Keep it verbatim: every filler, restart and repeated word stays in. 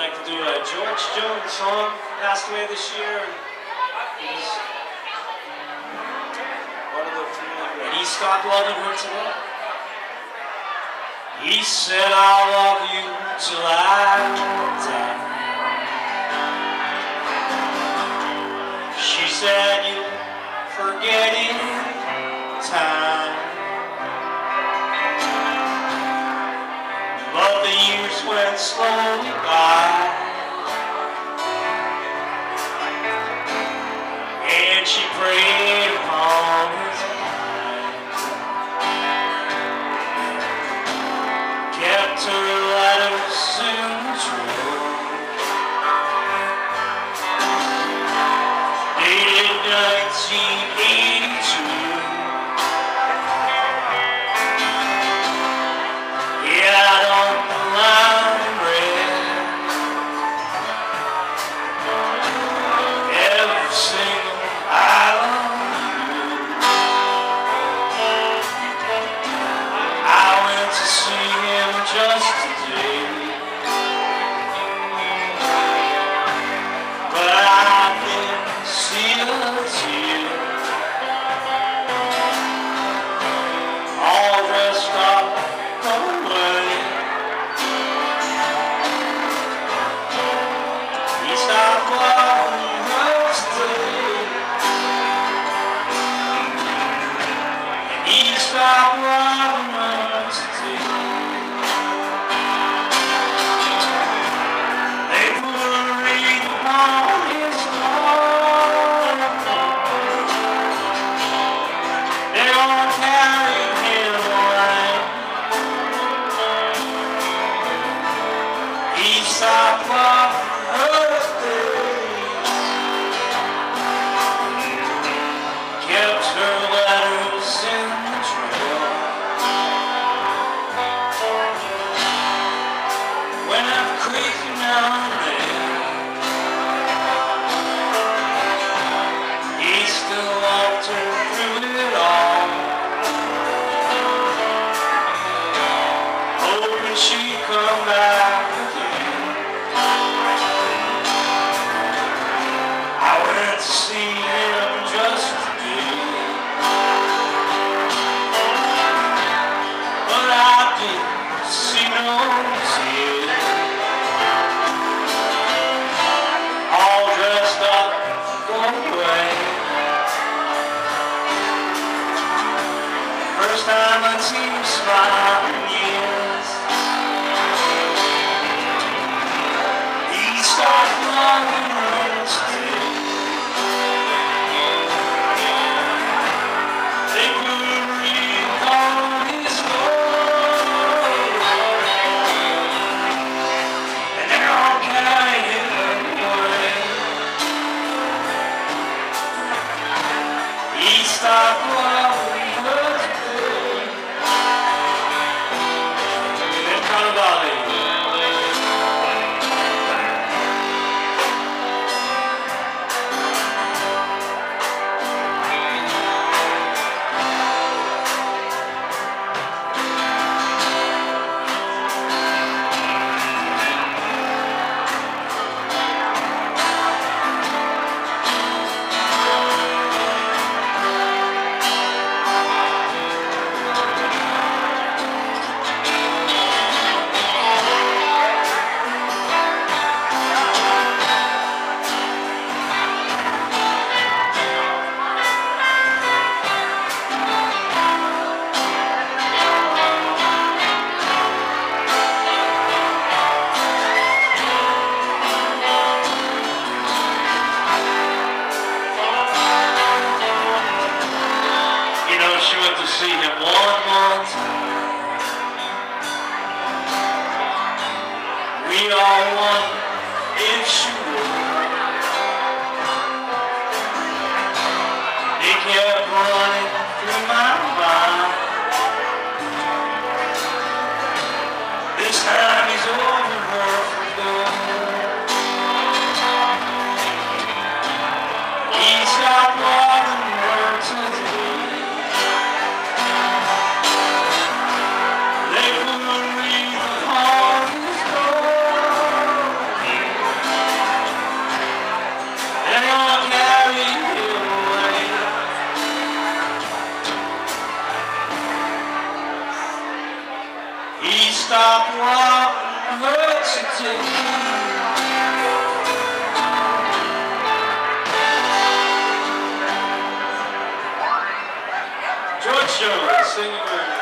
like to do a George Jones song. Passed away this year. He was one of the few, and he stopped loving her today. He said, "I'll love you till I die." She said, "You'll forget in time." But the years went slowly by, and she preyed upon his mind, kept her letters in the drawer, dated nineteen eighty-two. They put a wreath upon his door. George Jones, singing